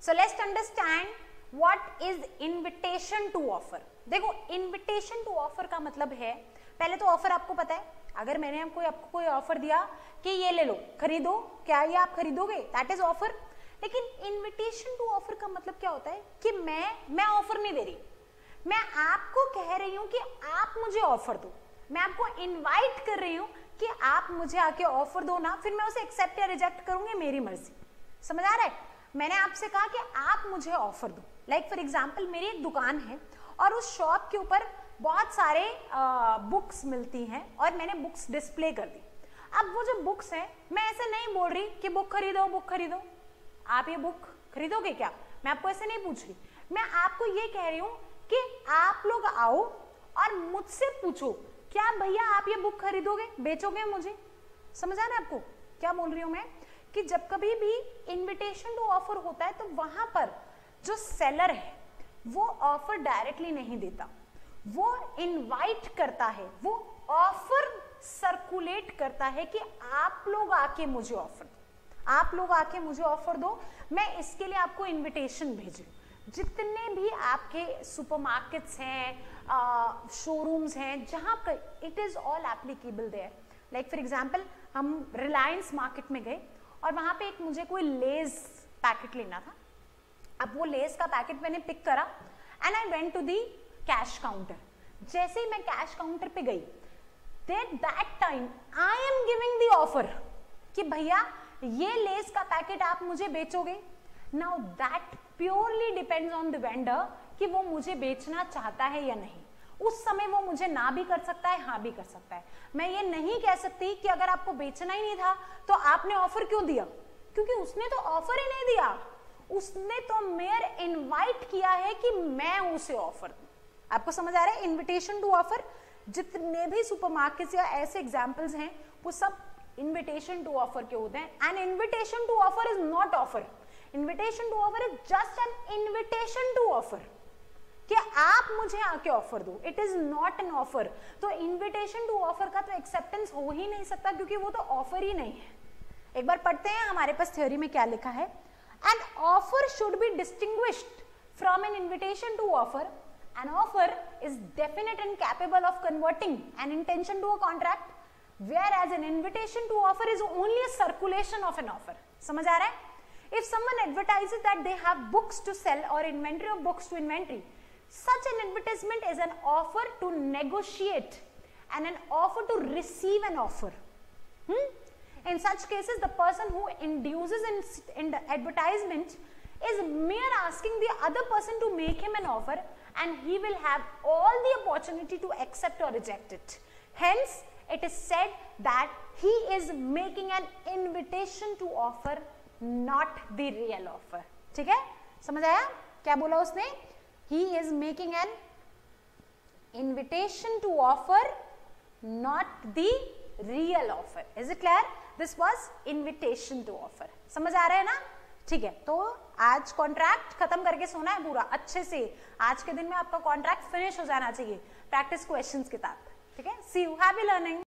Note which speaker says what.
Speaker 1: So let's understand what is invitation to offer. देखो invitation to offer का मतलब है, पहले तो ऑफर आपको पता है, अगर मैंने आपको कोई ऑफर दिया कि ये ले लो, खरीदो, क्या ये आप खरीदोगे, दैट इज ऑफर। लेकिन इनविटेशन टू ऑफर का मतलब क्या होता है कि मैं ऑफर नहीं दे रही, मैं आपको कह रही हूं कि आप मुझे ऑफर दो, मैं आपको इनवाइट कर रही हूं कि आप मुझे आके ऑफर दो ना, फिर मैं उसे एक्सेप्ट या रिजेक्ट करूंगी, मेरी मर्जी। समझ आ रहा है? मैंने आपसे कहा कि आप मुझे ऑफर दो। लाइक फॉर एग्जाम्पल मेरी एक दुकान है और उस शॉप के ऊपर बहुत सारे बुक्स मिलती हैं और मैंने बुक्स डिस्प्ले कर दी। अब वो जो बुक्स हैं, मैं ऐसे नहीं बोल रही कि बुक खरीदो, बुक खरीदो, आप ये बुक खरीदोगे क्या, मैं आपको ऐसे नहीं पूछ रही। मैं आपको ये कह रही हूं कि आप लोग आओ और मुझसे पूछो, क्या भैया आप ये बुक खरीदोगे, बेचोगे मुझे। समझ आ रहा है आपको क्या बोल रही हूं मैं? कि जब कभी भी इनविटेशन टू ऑफर होता है तो वहां पर जो सेलर है वो ऑफर डायरेक्टली नहीं देता, वो इनवाइट करता है, वो ऑफर सर्कुलेट करता है कि आप लोग आके मुझे ऑफर दो, आप लोग आके मुझे ऑफर दो, मैं इसके लिए आपको इनविटेशन भेजूं। जितने भी आपके सुपरमार्केट्स हैं, शोरूम्स हैं, जहां पर it is all applicable there. Like for example हम रिलायंस मार्केट में गए और वहां पे एक मुझे कोई लेस पैकेट लेना था। अब वो लेस का पैकेट मैंने पिक करा and I went to the cash counter. जैसे ही मैं कैश काउंटर पे गई, that time I am giving the offer कि भैया ये लेस का पैकेट आप मुझे बेचोगे। Now that purely depends on the vendor कि वो मुझे बेचना चाहता है या नहीं। उस समय वो मुझे ना भी कर सकता है, हाँ भी कर सकता है। मैं ये नहीं कह सकती कि अगर आपको बेचना ही नहीं था तो आपने ऑफर क्यों दिया, क्योंकि उसने तो ऑफर ही नहीं दिया, उसने तो मेयर इनवाइट किया है कि मैं उसे ऑफर दूं। आपको समझ आ रहा है? इनविटेशन टू ऑफर, जितने भी सुपरमार्केट्स या ऐसे एग्जांपल्स हैं वो सब इनविटेशन टू ऑफर के होते हैं। And invitation to offer is not offer, invitation to offer is just an invitation to offer कि आप मुझे आके ऑफर दो, it is not an offer. तो इनविटेशन टू ऑफर का तो एक्सेप्टेंस हो ही नहीं सकता क्योंकि वो तो ऑफर ही नहीं है। एक बार पढ़ते हैं हमारे पास थ्योरी में क्या लिखा है। An offer should be distinguished from an invitation to offer. An offer is definite and capable of converting an intention to a contract, whereas an invitation to offer is only a circulation of an offer. समझ आ रहा है? If someone advertises that they have books to sell or inventory of books to inventory, such an advertisement is an offer to negotiate and an offer to receive an offer. In such cases, the person who induces in the advertisement is mere asking the other person to make him an offer, and he will have all the opportunity to accept or reject it. Hence, it is said that he is making an invitation to offer, not the real offer. ठीक है? समझ आया? क्या बोला उसने? He is making an invitation to offer, not the real offer. Is it clear? This was invitation to offer. समझ आ रहा है ना? ठीक है, तो आज कॉन्ट्रैक्ट खत्म करके सोना है पूरा अच्छे से। आज के दिन में आपका कॉन्ट्रैक्ट फिनिश हो जाना चाहिए प्रैक्टिस क्वेश्चंस के साथ। ठीक है? See you, happy learning.